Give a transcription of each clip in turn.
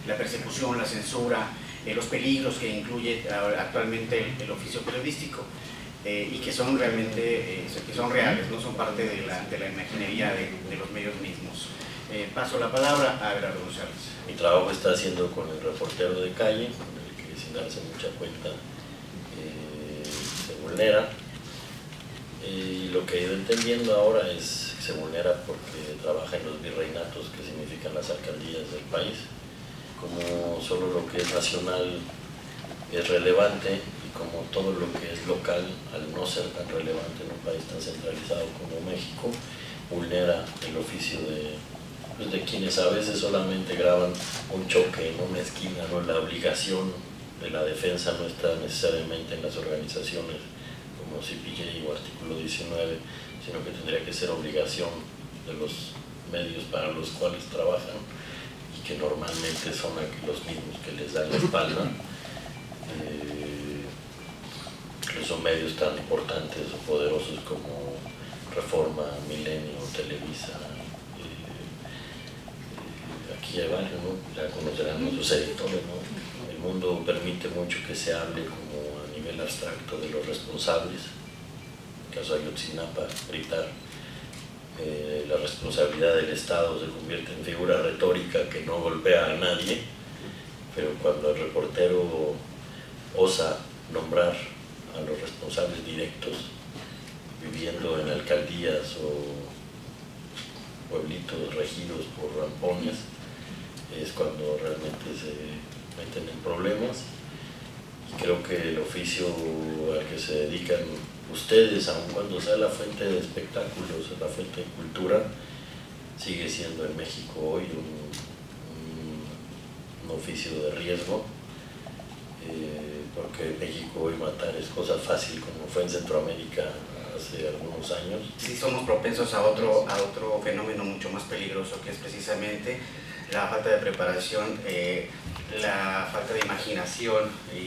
la persecución, la censura, los peligros que incluye actualmente el oficio periodístico, y que son realmente que son reales, no son parte de la imaginería de los medios mismos. Paso la palabra a Everardo González. Mi trabajo está haciendo con el reportero de calle, con el que sin darse mucha cuenta se vulnera, y lo que he ido entendiendo ahora es que se vulnera porque trabaja en los virreinatos, que significan las alcaldías del país. Como solo lo que es nacional es relevante, y como todo lo que es local, al no ser tan relevante en un país tan centralizado como México, vulnera el oficio de quienes a veces solamente graban un choque en una esquina, ¿no? La obligación de la defensa no está necesariamente en las organizaciones como CPJ o Artículo 19, sino que tendría que ser obligación de los medios para los cuales trabajan, y que normalmente son los mismos que les dan la espalda. Incluso medios tan importantes o poderosos como Reforma, Milenio, Televisa, aquí hay varios, ¿no? Ya conocerán nuestros editores, ¿no? El mundo permite mucho que se hable como a nivel abstracto de los responsables. En el caso de Ayotzinapa, gritar la responsabilidad del Estado se convierte en figura retórica que no golpea a nadie, pero cuando el reportero osa nombrar a los responsables directos viviendo en alcaldías o pueblitos regidos por rampones, es cuando realmente se meten en problemas. Y creo que el oficio al que se dedican ustedes, aun cuando sea la fuente de espectáculos, la fuente de cultura, sigue siendo en México hoy un oficio de riesgo, porque en México hoy matar es cosa fácil, como fue en Centroamérica hace algunos años. Sí, somos propensos a otro fenómeno mucho más peligroso, que es precisamente la falta de preparación, la falta de imaginación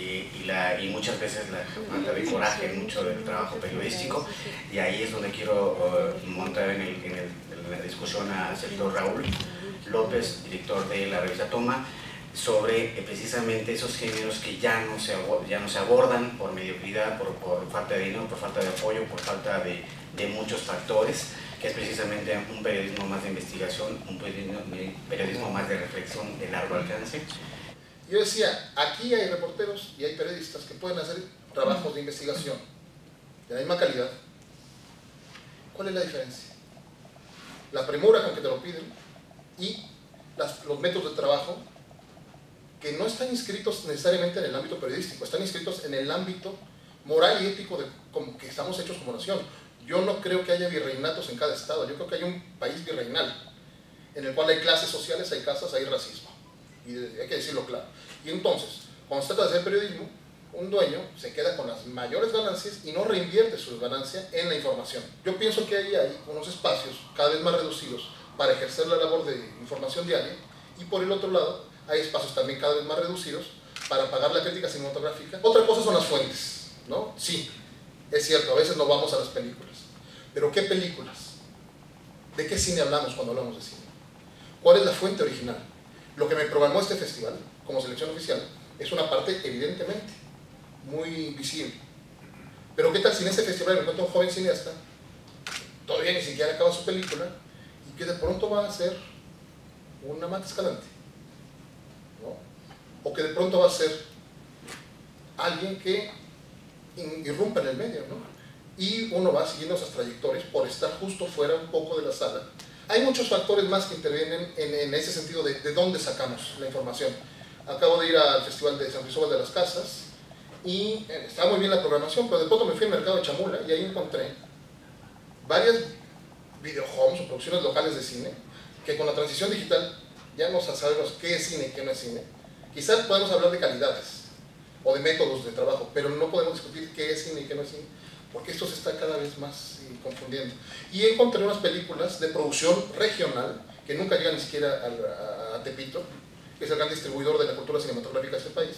y muchas veces la falta de coraje en mucho del trabajo periodístico. Y ahí es donde quiero montar en la discusión al sector Raúl López, director de la revista Toma, sobre precisamente esos géneros que ya no se abordan por mediocridad, por falta de dinero, por falta de apoyo, por falta de muchos factores, que es precisamente un periodismo más de investigación, un periodismo más de reflexión de largo alcance. Yo decía, aquí hay reporteros y hay periodistas que pueden hacer trabajos de investigación de la misma calidad. ¿Cuál es la diferencia? La premura con que te lo piden y los métodos de trabajo que no están inscritos necesariamente en el ámbito periodístico, están inscritos en el ámbito moral y ético de como que estamos hechos como nación. Yo no creo que haya virreinatos en cada estado, yo creo que hay un país virreinal, en el cual hay clases sociales, hay casas, hay racismo, y hay que decirlo claro. Y entonces, cuando se trata de hacer periodismo, un dueño se queda con las mayores ganancias y no reinvierte su ganancia en la información. Yo pienso que hay unos espacios cada vez más reducidos para ejercer la labor de información diaria, y por el otro lado, hay espacios también cada vez más reducidos para pagar la crítica cinematográfica. Otra cosa son las fuentes, ¿no? Sí, es cierto, a veces no vamos a las películas. Pero ¿qué películas? ¿De qué cine hablamos cuando hablamos de cine? ¿Cuál es la fuente original? Lo que me programó este festival, como selección oficial, es una parte evidentemente muy visible. Pero ¿qué tal si en ese festival me encuentro un joven cineasta, todavía ni siquiera acaba su película, y que de pronto va a ser un amante escalante? ¿No? O que de pronto va a ser alguien que irrumpa en el medio, ¿no? Y uno va siguiendo esas trayectorias por estar justo fuera un poco de la sala. Hay muchos factores más que intervienen en ese sentido de dónde sacamos la información. Acabo de ir al Festival de San Cristóbal de las Casas y estaba muy bien la programación, pero de pronto me fui al mercado de Chamula y ahí encontré varias videohomes o producciones locales de cine que con la transición digital ya no sabemos qué es cine y qué no es cine. Quizás podemos hablar de calidades o de métodos de trabajo, pero no podemos discutir qué es cine y qué no es cine, porque esto se está cada vez más confundiendo. Y encontré unas películas de producción regional que nunca llegan ni siquiera a Tepito, que es el gran distribuidor de la cultura cinematográfica de este país.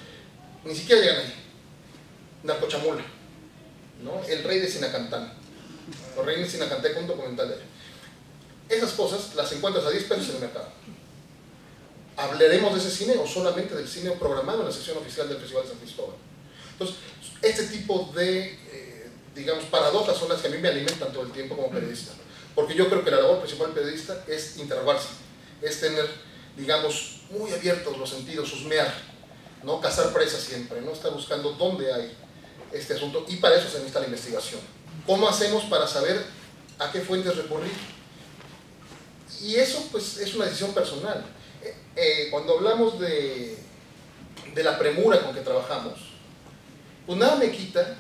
Ni siquiera llegan ahí. Narcochamula, ¿no? El Rey de Sinacantán. Los Reyes de Sinacantán, un documental de él. Esas cosas las encuentras a 10 pesos en el mercado. ¿hablaremos de ese cine o solamente del cine programado en la sección oficial del Festival de San Cristóbal? Entonces, este tipo de, digamos, paradojas son las que a mí me alimentan todo el tiempo como periodista. Porque yo creo que la labor principal del periodista es interrogarse, es tener, digamos, muy abiertos los sentidos, husmear, ¿no? Cazar presas siempre, ¿no? Estar buscando dónde hay este asunto, y para eso se necesita la investigación. ¿Cómo hacemos para saber a qué fuentes recurrir? Y eso, pues, es una decisión personal. Cuando hablamos de la premura con que trabajamos, pues nada me quita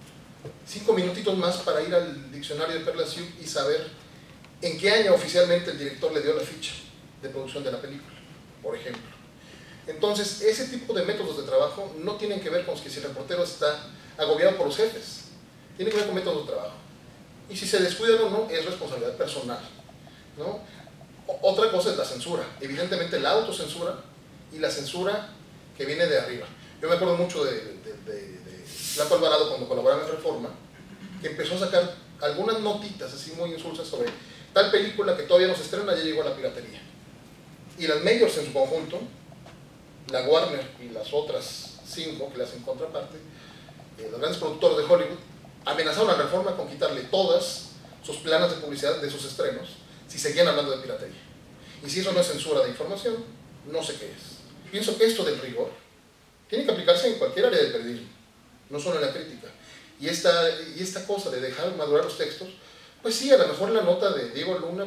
5 minutitos más para ir al diccionario de Perla Siuk y saber en qué año oficialmente el director le dio la ficha de producción de la película, por ejemplo. Entonces, ese tipo de métodos de trabajo no tienen que ver con que si el reportero está agobiado por los jefes, tiene que ver con métodos de trabajo. Y si se descuidan o no, es responsabilidad personal, ¿no? Otra cosa es la censura, evidentemente la autocensura y la censura que viene de arriba. Yo me acuerdo mucho de Flaco Alvarado cuando colaboraba en Reforma, que empezó a sacar algunas notitas así muy insulsas sobre tal película que todavía no se estrena, ya llegó a la piratería. Y las majors en su conjunto, la Warner y las otras 5 que le hacen contraparte, los grandes productores de Hollywood, amenazaron a Reforma con quitarle todas sus planes de publicidad de sus estrenos si seguían hablando de piratería. Y si eso no es censura de información, no sé qué es. Pienso que esto del rigor tiene que aplicarse en cualquier área del periodismo, no solo en la crítica. Y esta cosa de dejar madurar los textos, pues sí, a lo mejor la nota de Diego Luna,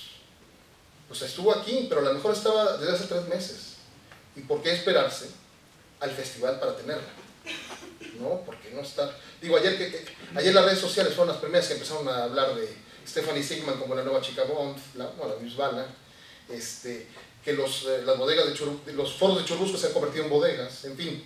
pues estuvo aquí, pero a lo mejor estaba desde hace 3 meses. ¿Y por qué esperarse al festival para tenerla? ¿No? Porque no está... Digo, ayer las redes sociales fueron las primeras que empezaron a hablar de Stephanie Sigman como la nueva chica Bond, la Newsbala, que las bodegas de los foros de Churubusco se han convertido en bodegas, en fin.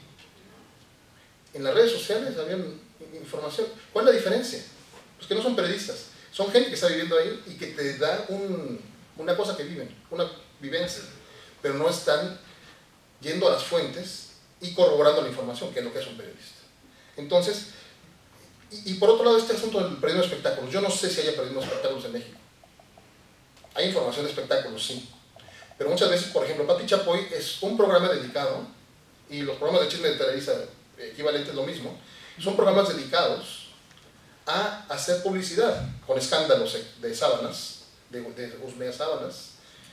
En las redes sociales habían información. ¿Cuál es la diferencia? Pues que no son periodistas, son gente que está viviendo ahí y que te da una cosa que viven, una vivencia, pero no están yendo a las fuentes y corroborando la información, que es lo que es un periodista. Entonces, y por otro lado, este asunto del periodismo de espectáculos, yo no sé si haya periodismo de espectáculos en México. Hay información de espectáculos, sí, pero muchas veces, por ejemplo, Pati Chapoy es un programa dedicado, y los programas de chisme de Televisa equivalentes lo mismo, son programas dedicados a hacer publicidad con escándalos de sábanas, de husmeas sábanas.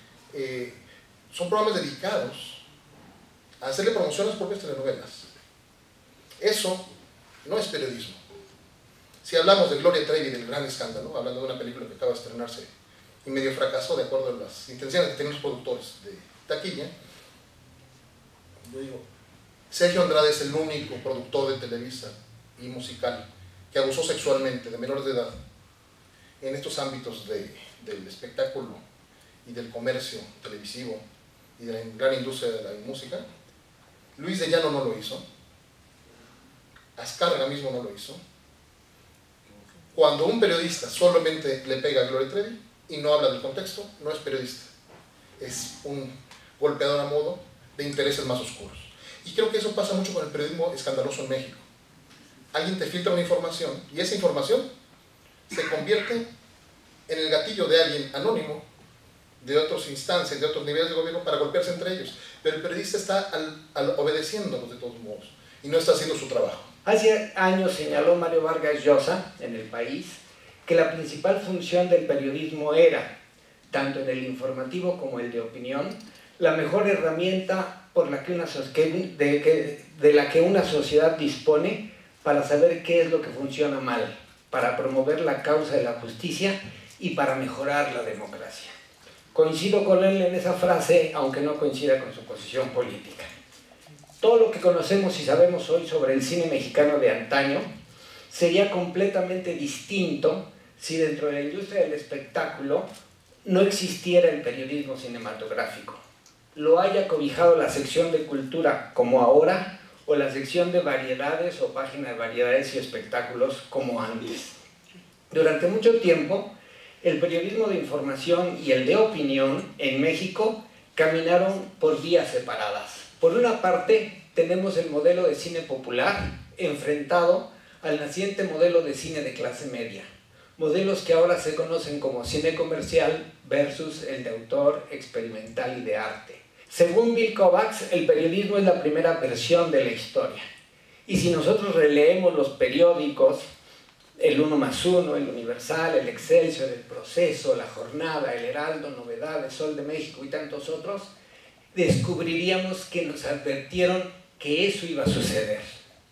Son programas dedicados a hacerle promoción a las propias telenovelas. Eso no es periodismo. Si hablamos de Gloria Trevi, del gran escándalo, hablando de una película que acaba de estrenarse y medio fracasó de acuerdo a las intenciones que tenían los productores de taquilla, yo digo, Sergio Andrade es el único productor de Televisa y musical que abusó sexualmente de menores de edad en estos ámbitos del espectáculo y del comercio televisivo y de la gran industria de la música. Luis de Llano no lo hizo, Azcárraga mismo no lo hizo. Cuando un periodista solamente le pega a Gloria Trevi y no habla del contexto, no es periodista, es un golpeador a modo de intereses más oscuros. Y creo que eso pasa mucho con el periodismo escandaloso en México. Alguien te filtra una información y esa información se convierte en el gatillo de alguien anónimo, de otras instancias, de otros niveles de gobierno, para golpearse entre ellos. Pero el periodista está obedeciéndolos de todos modos y no está haciendo su trabajo. Hace años señaló Mario Vargas Llosa en El País que la principal función del periodismo era, tanto en el informativo como el de opinión, la mejor herramienta de la que una sociedad dispone para saber qué es lo que funciona mal, para promover la causa de la justicia y para mejorar la democracia. Coincido con él en esa frase, aunque no coincida con su posición política. Todo lo que conocemos y sabemos hoy sobre el cine mexicano de antaño sería completamente distinto si dentro de la industria del espectáculo no existiera el periodismo cinematográfico. Lo haya cobijado la sección de cultura como ahora, o la sección de variedades o página de variedades y espectáculos como antes. Durante mucho tiempo, el periodismo de información y el de opinión en México caminaron por vías separadas. Por una parte, tenemos el modelo de cine popular enfrentado al naciente modelo de cine de clase media, modelos que ahora se conocen como cine comercial versus el de autor, experimental y de arte. Según Bill Kovacs, el periodismo es la primera versión de la historia. Y si nosotros releemos los periódicos, el 1+1, el Universal, el Excelsior, el Proceso, la Jornada, el Heraldo, Novedades, Sol de México y tantos otros, descubriríamos que nos advirtieron que eso iba a suceder.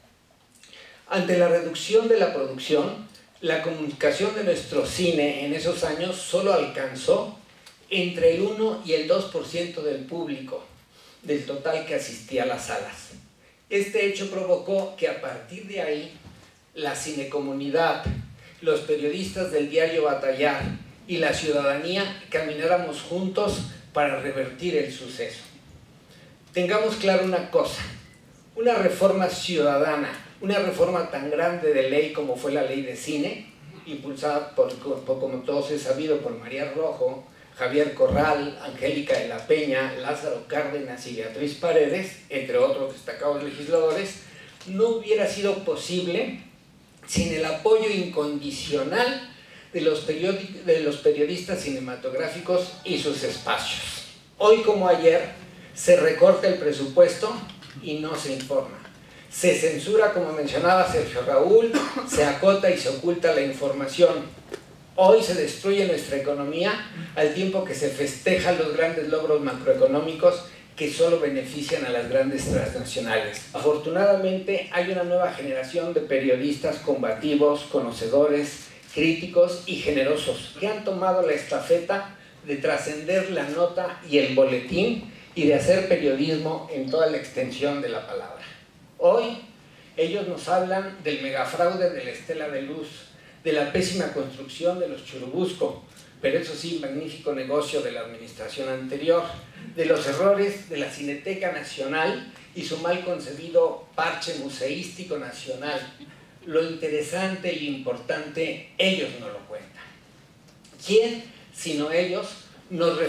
Ante la reducción de la producción, la comunicación de nuestro cine en esos años solo alcanzó entre el 1 y el 2% del público, del total que asistía a las salas. Este hecho provocó que a partir de ahí, la cinecomunidad, los periodistas del diario Batallar y la ciudadanía camináramos juntos para revertir el suceso. Tengamos claro una cosa, una reforma ciudadana, una reforma tan grande de ley como fue la ley de cine, impulsada como todos es sabido, por María Rojo, Javier Corral, Angélica de la Peña, Lázaro Cárdenas y Beatriz Paredes, entre otros destacados legisladores, no hubiera sido posible sin el apoyo incondicional de los periodistas cinematográficos y sus espacios. Hoy como ayer, se recorta el presupuesto y no se informa. Se censura, como mencionaba Sergio Raúl, se acota y se oculta la información. Hoy se destruye nuestra economía al tiempo que se festejan los grandes logros macroeconómicos que solo benefician a las grandes transnacionales. Afortunadamente hay una nueva generación de periodistas combativos, conocedores, críticos y generosos que han tomado la estafeta de trascender la nota y el boletín y de hacer periodismo en toda la extensión de la palabra. Hoy ellos nos hablan del megafraude de la Estela de Luz, de la pésima construcción de los Churubusco, pero eso sí, magnífico negocio de la administración anterior, de los errores de la Cineteca Nacional y su mal concebido parche museístico nacional. Lo interesante y importante, ellos no lo cuentan. ¿Quién, sino ellos, nos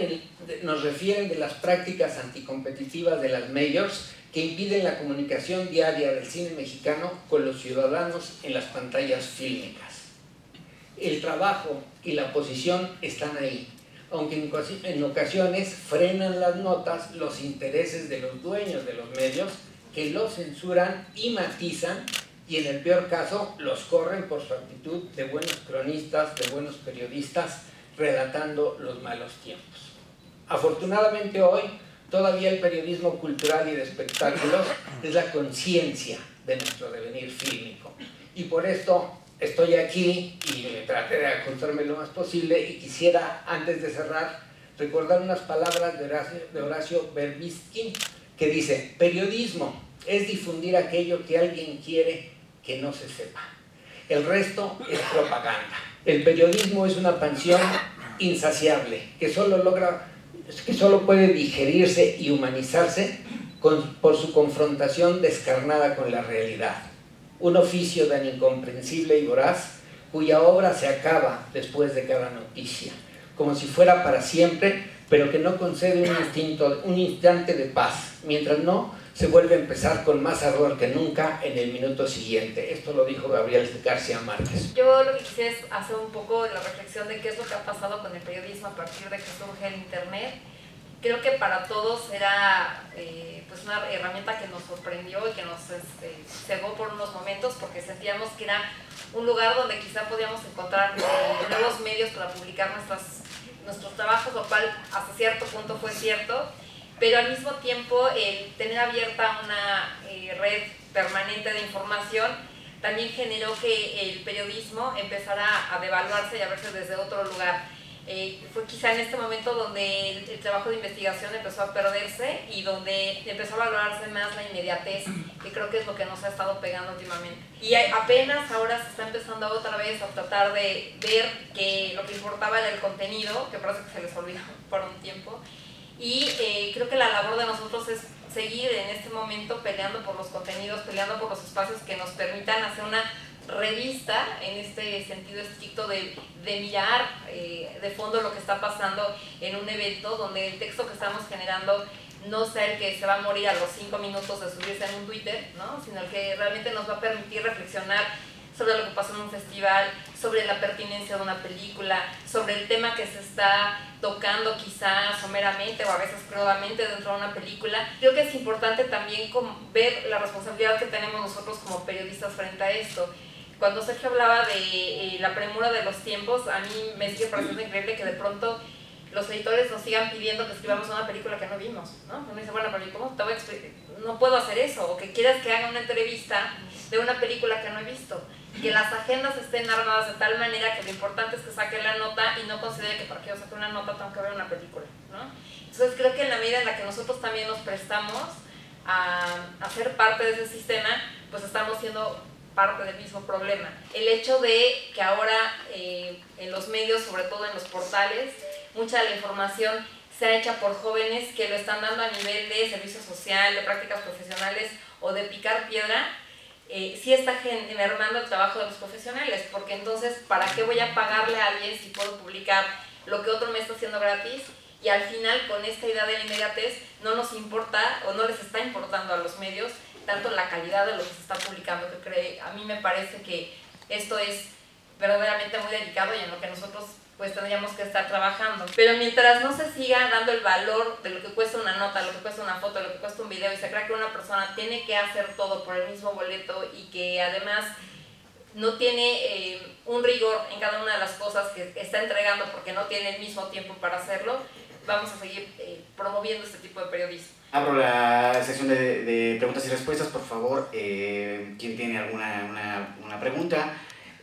refieren de las prácticas anticompetitivas de las majors que impiden la comunicación diaria del cine mexicano con los ciudadanos en las pantallas fílmicas? El trabajo y la posición están ahí, aunque en ocasiones frenan las notas los intereses de los dueños de los medios que los censuran y matizan y en el peor caso los corren por su actitud de buenos cronistas, de buenos periodistas, relatando los malos tiempos. Afortunadamente hoy todavía el periodismo cultural y de espectáculos es la conciencia de nuestro devenir fílmico y por esto estoy aquí y me traté de acostarme lo más posible y quisiera, antes de cerrar, recordar unas palabras de Horacio Verbitsky que dice: periodismo es difundir aquello que alguien quiere que no se sepa. El resto es propaganda. El periodismo es una pasión insaciable que solo puede digerirse y humanizarse por su confrontación descarnada con la realidad. Un oficio tan incomprensible y voraz, cuya obra se acaba después de cada noticia, como si fuera para siempre, pero que no concede un instante de paz, mientras no se vuelve a empezar con más ardor que nunca en el minuto siguiente. Esto lo dijo Gabriel García Márquez. Yo lo que quisiera es hacer un poco la reflexión de qué es lo que ha pasado con el periodismo a partir de que surge el internet. Creo que para todos era pues una herramienta que nos sorprendió y que nos cegó por unos momentos, porque sentíamos que era un lugar donde quizá podíamos encontrar nuevos medios para publicar nuestros trabajos, lo cual hasta cierto punto fue cierto, pero al mismo tiempo el tener abierta una red permanente de información también generó que el periodismo empezara a devaluarse y a verse desde otro lugar. Fue quizá en este momento donde el trabajo de investigación empezó a perderse y donde empezó a valorarse más la inmediatez, que creo que es lo que nos ha estado pegando últimamente. Y apenas ahora se está empezando otra vez a tratar de ver que lo que importaba era el contenido, que parece que se les olvidó por un tiempo, y creo que la labor de nosotros es seguir en este momento peleando por los contenidos, peleando por los espacios que nos permitan hacer una revista en este sentido estricto de mirar de fondo lo que está pasando en un evento donde el texto que estamos generando no sea el que se va a morir a los 5 minutos de subirse en un Twitter, ¿no? Sino el que realmente nos va a permitir reflexionar sobre lo que pasó en un festival, sobre la pertinencia de una película, sobre el tema que se está tocando quizás someramente o a veces crudamente dentro de una película. Creo que es importante también ver la responsabilidad que tenemos nosotros como periodistas frente a esto. Cuando Sergio hablaba de la premura de los tiempos, a mí me sigue pareciendo increíble que de pronto los editores nos sigan pidiendo que escribamos una película que no vimos, ¿no? Uno dice, bueno, pero ¿cómo te voy a explicar? No puedo hacer eso, o que quieras que haga una entrevista de una película que no he visto, que las agendas estén armadas de tal manera que lo importante es que saque la nota y no considere que para que yo saque una nota tengo que ver una película, ¿no? Entonces creo que en la medida en la que nosotros también nos prestamos a ser parte de ese sistema, pues estamos siendo parte del mismo problema. El hecho de que ahora en los medios, sobre todo en los portales, mucha de la información sea hecha por jóvenes que lo están dando a nivel de servicio social, de prácticas profesionales o de picar piedra, sí está mermando el trabajo de los profesionales, porque entonces, ¿para qué voy a pagarle a alguien si puedo publicar lo que otro me está haciendo gratis? Y al final, con esta idea de la inmediatez, no nos importa o no les está importando a los medios tanto la calidad de lo que se está publicando, que a mí me parece que esto es verdaderamente muy delicado y en lo que nosotros pues tendríamos que estar trabajando. Pero mientras no se siga dando el valor de lo que cuesta una nota, lo que cuesta una foto, lo que cuesta un video, y se crea que una persona tiene que hacer todo por el mismo boleto y que además no tiene un rigor en cada una de las cosas que está entregando porque no tiene el mismo tiempo para hacerlo, vamos a seguir promoviendo este tipo de periodismo. Abro la sección de preguntas y respuestas, por favor. ¿Quién tiene una pregunta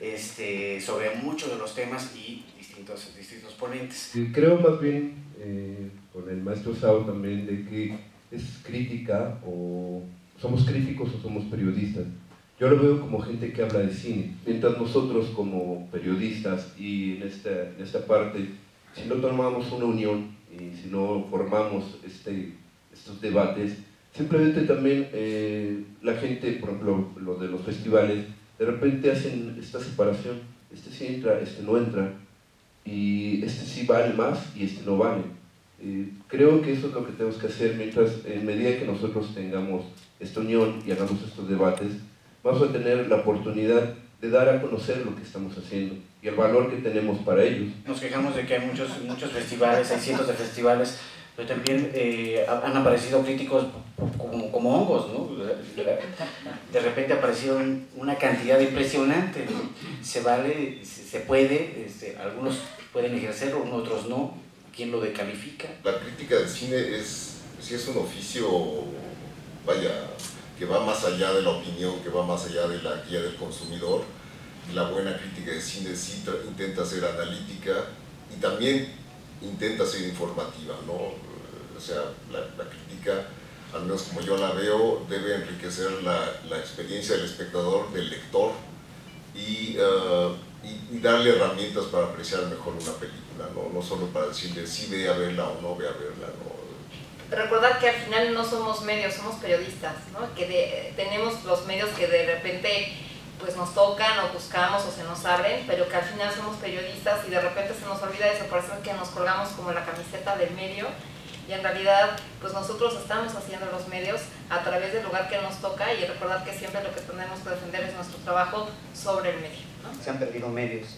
sobre muchos de los temas y distintos ponentes? Creo más bien, con el maestro Sao también, de que es crítica, o somos críticos o somos periodistas. Yo lo veo como gente que habla de cine, mientras nosotros como periodistas y en esta parte, si no tomamos una unión y si no formamos estos debates, simplemente también la gente, por ejemplo, los de los festivales, de repente hacen esta separación, este sí entra, este no entra, y este sí vale más y este no vale. Creo que eso es lo que tenemos que hacer, mientras, en medida que nosotros tengamos esta unión y hagamos estos debates, vamos a tener la oportunidad de dar a conocer lo que estamos haciendo y el valor que tenemos para ellos. Nos quejamos de que hay muchos festivales, hay cientos de festivales, pero también han aparecido críticos como hongos, ¿no? De repente ha aparecido una cantidad impresionante, ¿no? Se vale, se puede, algunos pueden ejercerlo, otros no. ¿Quién lo decalifica? La crítica del cine sí es un oficio, vaya, que va más allá de la opinión, que va más allá de la guía del consumidor. La buena crítica de cine sí intenta ser analítica y también intenta ser informativa, ¿no? O sea, la crítica, al menos como yo la veo, debe enriquecer la experiencia del espectador, del lector, y darle herramientas para apreciar mejor una película, no solo para decirle sí ve a verla o no ve a verla, ¿no? Recordar que al final no somos medios, somos periodistas, ¿no? Que tenemos los medios que de repente pues nos tocan o buscamos o se nos abren, pero que al final somos periodistas y de repente se nos olvida eso, parece que nos colgamos como la camiseta del medio y en realidad pues nosotros estamos haciendo los medios a través del lugar que nos toca, y recordar que siempre lo que tenemos que defender es nuestro trabajo sobre el medio, ¿no? Se han perdido medios,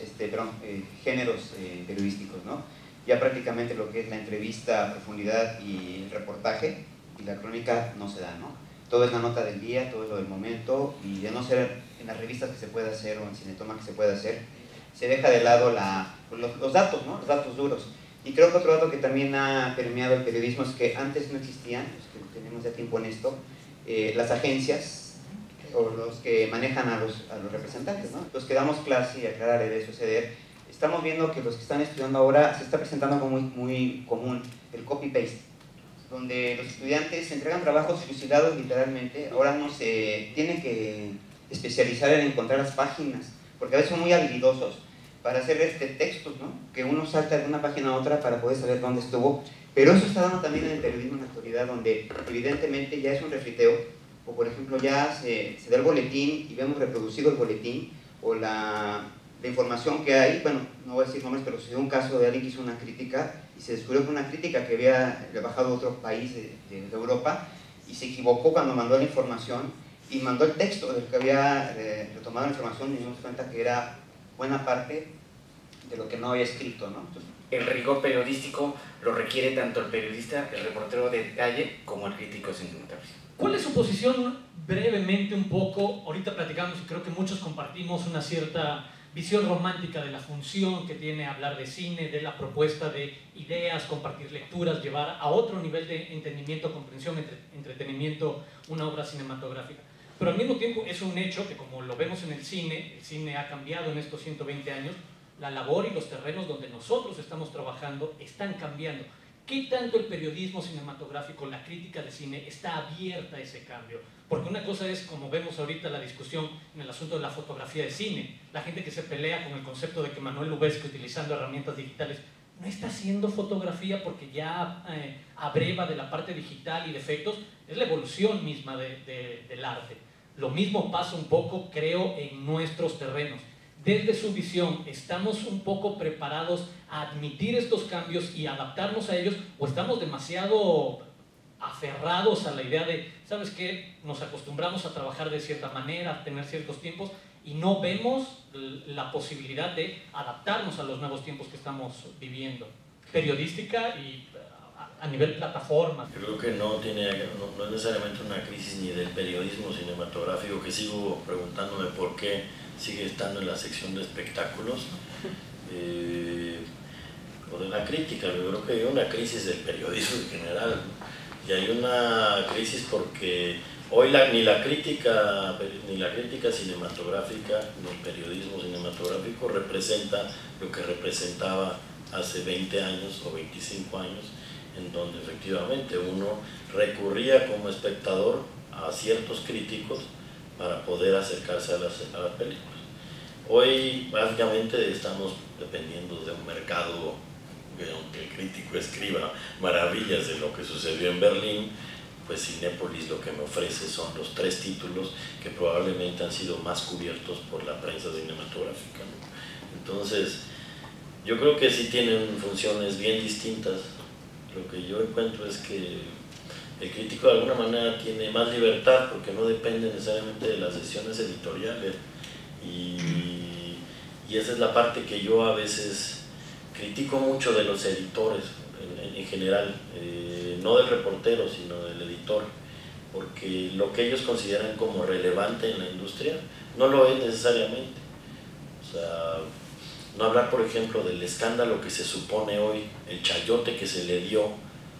géneros periodísticos, ¿no? Ya prácticamente lo que es la entrevista a profundidad y el reportaje y la crónica no se da, ¿no? Todo es la nota del día, todo es lo del momento, y de no ser en las revistas que se puede hacer o en Cinetoma que se puede hacer, se deja de lado los datos, ¿no? Los datos duros. Y creo que otro dato que también ha permeado el periodismo es que antes no existían, los que tenemos ya tiempo en esto, las agencias o los que manejan a los representantes, ¿no? Los que damos clase y aclarar debe suceder. Estamos viendo que los que están estudiando ahora se está presentando algo muy común, el copy-paste, donde los estudiantes entregan trabajos fusilados literalmente. Ahora no se tienen que especializar en encontrar las páginas, porque a veces son muy habilidosos para hacer textos, ¿no? Que uno salta de una página a otra para poder saber dónde estuvo. Pero eso está dando también en el periodismo en la actualidad, donde evidentemente ya es un refriteo, o por ejemplo ya se da el boletín y vemos reproducido el boletín, o la información que hay. Bueno, no voy a decir nombres, pero se dio un caso de alguien que hizo una crítica y se descubrió que una crítica que había bajado a otro país de Europa y se equivocó cuando mandó la información, y mandó el texto del que había retomado la información y nos dimos cuenta que era buena parte de lo que no había escrito, ¿no? Entonces, el rigor periodístico lo requiere tanto el periodista, el reportero de detalle, como el crítico cinematográfico. ¿Cuál es su posición brevemente un poco? Ahorita platicamos y creo que muchos compartimos una cierta visión romántica de la función que tiene hablar de cine, de la propuesta de ideas, compartir lecturas, llevar a otro nivel de entendimiento, comprensión, entretenimiento, una obra cinematográfica. Pero al mismo tiempo es un hecho que, como lo vemos en el cine ha cambiado en estos 120 años, la labor y los terrenos donde nosotros estamos trabajando están cambiando. ¿Qué tanto el periodismo cinematográfico, la crítica de cine, está abierta a ese cambio? Porque una cosa es, como vemos ahorita la discusión en el asunto de la fotografía de cine, la gente que se pelea con el concepto de que Manuel Lubezki, utilizando herramientas digitales, no está haciendo fotografía porque ya abreva de la parte digital y de efectos, es la evolución misma del arte. Lo mismo pasa un poco, creo, en nuestros terrenos. Desde su visión, ¿estamos un poco preparados a admitir estos cambios y adaptarnos a ellos, o estamos demasiado aferrados a la idea de, ¿sabes qué? Nos acostumbramos a trabajar de cierta manera, a tener ciertos tiempos y no vemos la posibilidad de adaptarnos a los nuevos tiempos que estamos viviendo, periodística y a nivel plataforma? Creo que no es necesariamente una crisis ni del periodismo cinematográfico, que sigo preguntándome por qué sigue estando en la sección de espectáculos, o de la crítica. Yo creo que hay una crisis del periodismo en general, y hay una crisis porque hoy ni la crítica cinematográfica ni el periodismo cinematográfico representa lo que representaba hace 20 años o 25 años, en donde efectivamente uno recurría como espectador a ciertos críticos para poder acercarse a las películas. Hoy básicamente estamos dependiendo de un mercado que, aunque el crítico escriba maravillas de lo que sucedió en Berlín, pues Cinépolis lo que me ofrece son los 3 títulos que probablemente han sido más cubiertos por la prensa cinematográfica, ¿no? Entonces, yo creo que sí tienen funciones bien distintas. Lo que yo encuentro es que el crítico de alguna manera tiene más libertad porque no depende necesariamente de las decisiones editoriales, y esa es la parte que yo a veces critico mucho de los editores en general, no del reportero sino del editor, porque lo que ellos consideran como relevante en la industria no lo es necesariamente. O sea, no hablar, por ejemplo, del escándalo que se supone hoy, el chayote que se le dio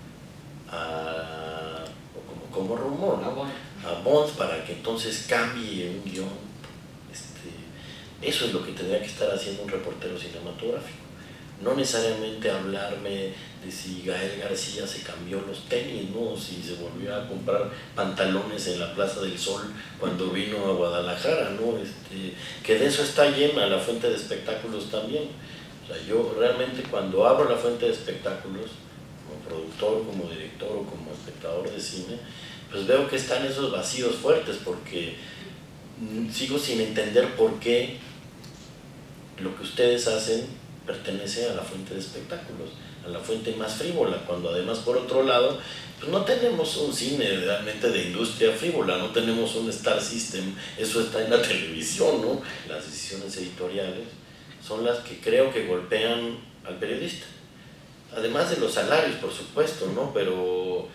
como rumor, ¿no? A Bonds para que entonces cambie un guión. Eso es lo que tendría que estar haciendo un reportero cinematográfico. No necesariamente hablarme de si Gael García se cambió los tenis, ¿no? Si se volvió a comprar pantalones en la Plaza del Sol cuando vino a Guadalajara, ¿no? Que de eso está llena la fuente de espectáculos también. O sea, yo realmente cuando abro la fuente de espectáculos, como productor, como director o como espectador de cine, pues veo que están esos vacíos fuertes, porque sigo sin entender por qué lo que ustedes hacen pertenece a la fuente de espectáculos, a la fuente más frívola, cuando además por otro lado pues no tenemos un cine realmente de industria frívola, no tenemos un Star System, eso está en la televisión, ¿no? Las decisiones editoriales son las que creo que golpean al periodista, además de los salarios, por supuesto, ¿no? Pero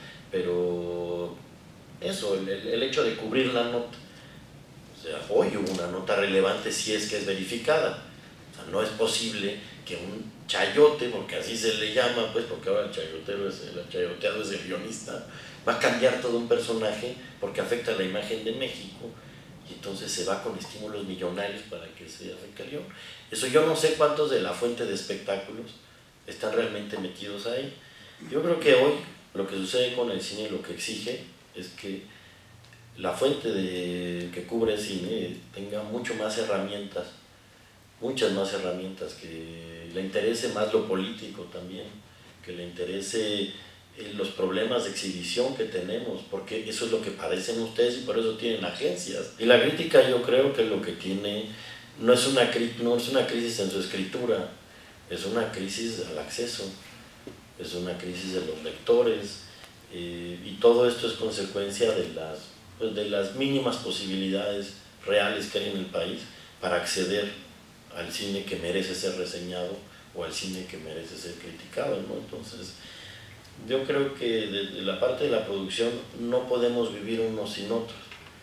eso, el hecho de cubrir la nota. O sea, hoy hubo una nota relevante si es que es verificada. O sea, no es posible que un chayote, porque así se le llama, pues porque ahora el chayoteado es el guionista, va a cambiar todo un personaje porque afecta la imagen de México, y entonces se va con estímulos millonarios para que se afecte el guión. Eso yo no sé cuántos de la fuente de espectáculos están realmente metidos ahí. Yo creo que hoy lo que sucede con el cine, lo que exige es que la fuente que cubre el cine tenga mucho más herramientas, muchas más herramientas, que le interese más lo político también, que le interese los problemas de exhibición que tenemos, porque eso es lo que padecen ustedes y por eso tienen agencias. Y la crítica, yo creo que lo que tiene no es una crisis en su escritura, es una crisis al acceso, es una crisis de los lectores, y todo esto es consecuencia de las pues, de las mínimas posibilidades reales que hay en el país para acceder al cine que merece ser reseñado o al cine que merece ser criticado, ¿no? Entonces, yo creo que de la parte de la producción no podemos vivir unos sin otros.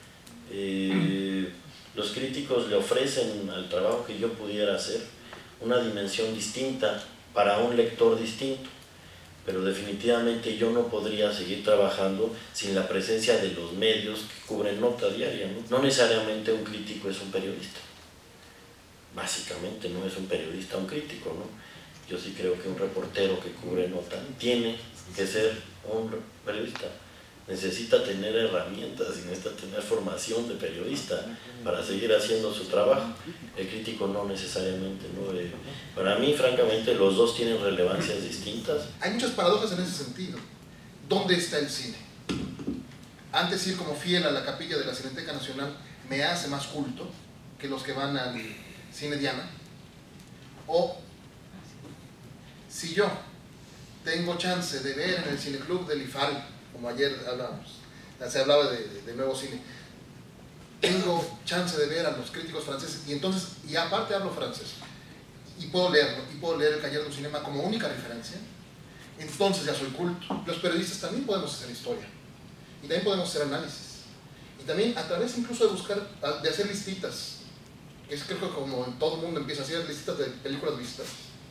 Los críticos le ofrecen al trabajo que yo pudiera hacer una dimensión distinta para un lector distinto, pero definitivamente yo no podría seguir trabajando sin la presencia de los medios que cubren nota diaria, ¿no? No necesariamente un crítico es un periodista, básicamente no es un periodista un crítico, ¿no? Yo sí creo que un reportero que cubre nota tiene que ser un periodista, necesita tener herramientas y necesita tener formación de periodista para seguir haciendo su trabajo. El crítico no necesariamente, ¿no? Para mí, francamente, los dos tienen relevancias distintas. Hay muchas paradojas en ese sentido. ¿Dónde está el cine? Antes ir como fiel a la capilla de la Cineteca Nacional me hace más culto que los que van al Cine Diana. O si yo tengo chance de ver en el Cineclub del IFAL, como ayer hablábamos, se hablaba de nuevo cine, tengo chance de ver a los críticos franceses y aparte hablo francés y puedo leerlo, y puedo leer el Cahiers du Cinema como única referencia, entonces ya soy culto. Los periodistas también podemos hacer historia y también podemos hacer análisis y también a través incluso de buscar, de hacer listitas, que es creo que como en todo el mundo empieza a hacer listas de películas vistas,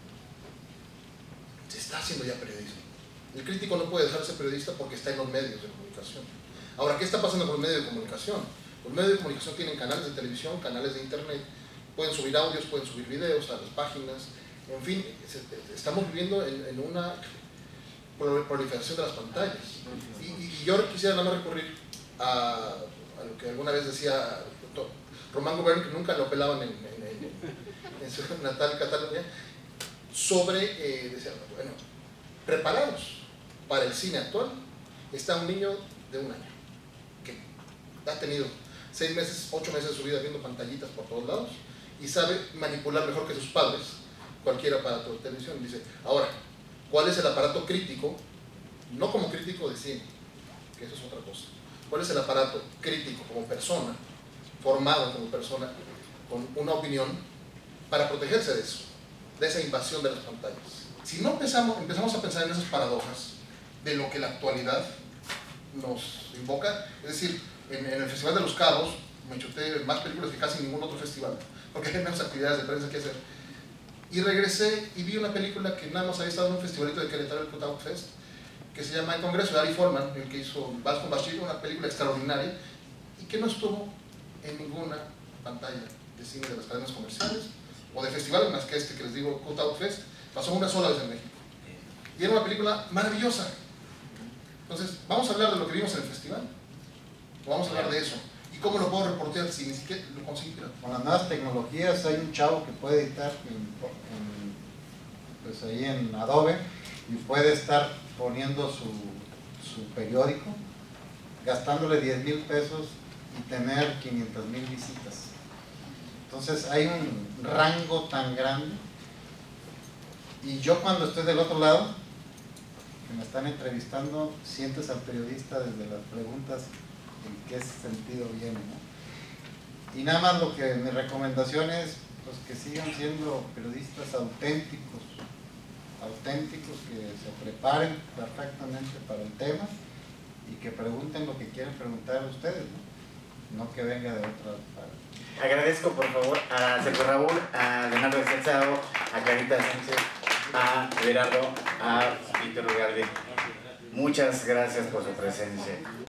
se está haciendo ya periodismo. El crítico no puede dejarse periodista porque está en los medios de comunicación. Ahora, ¿qué está pasando con los medios de comunicación? Los medios de comunicación tienen canales de televisión, canales de internet, pueden subir audios, pueden subir videos a las páginas, en fin, estamos viviendo en una proliferación de las pantallas. Y yo quisiera nada más recurrir a lo que alguna vez decía Román Gobern, que nunca lo pelaban en su natal Cataluña, sobre, decía, bueno, preparados para el cine actual está un niño de 1 año que ha tenido 6 meses, 8 meses de su vida viendo pantallitas por todos lados y sabe manipular mejor que sus padres cualquier aparato de televisión. Dice, ahora, ¿cuál es el aparato crítico? No como crítico de cine, que eso es otra cosa. ¿Cuál es el aparato crítico como persona, formado como persona, con una opinión, para protegerse de eso, de esa invasión de las pantallas? Si no empezamos a pensar en esas paradojas de lo que la actualidad nos invoca, es decir, en el Festival de los Cabos me chuté más películas que casi ningún otro festival, porque hay menos actividades de prensa que hacer, y regresé y vi una película que nada más había estado en un festivalito de Querétaro, el Cookout Fest, que se llama El Congreso, de Ari Folman, el que hizo Vals con Bashir, una película extraordinaria y que no estuvo en ninguna pantalla de cine de las cadenas comerciales o de festivales más que este que les digo, Cookout Fest. Pasó una sola vez en México y era una película maravillosa. Entonces, vamos a hablar de lo que vimos en el festival o vamos a hablar de eso y cómo lo puedo reportear si ni siquiera lo consigo. Con las nuevas tecnologías hay un chavo que puede editar pues ahí en Adobe y puede estar poniendo su periódico, gastándole 10,000 pesos y tener 500,000 visitas. Entonces hay un rango tan grande. Y yo cuando estoy del otro lado, que me están entrevistando, sientes al periodista desde las preguntas en qué sentido viene, ¿no? Y nada más lo que mi recomendación es pues, que sigan siendo periodistas auténticos, que se preparen perfectamente para el tema y que pregunten lo que quieren preguntar a ustedes, no que venga de otra parte. Agradezco por favor a Sergio Raúl, a Leonardo Descalzado, a Clarita Sánchez, a Gerardo, a Víctor Ugalde. Muchas gracias por su presencia.